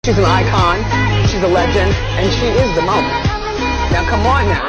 She's an icon, she's a legend, and she is the moment. Now come on now.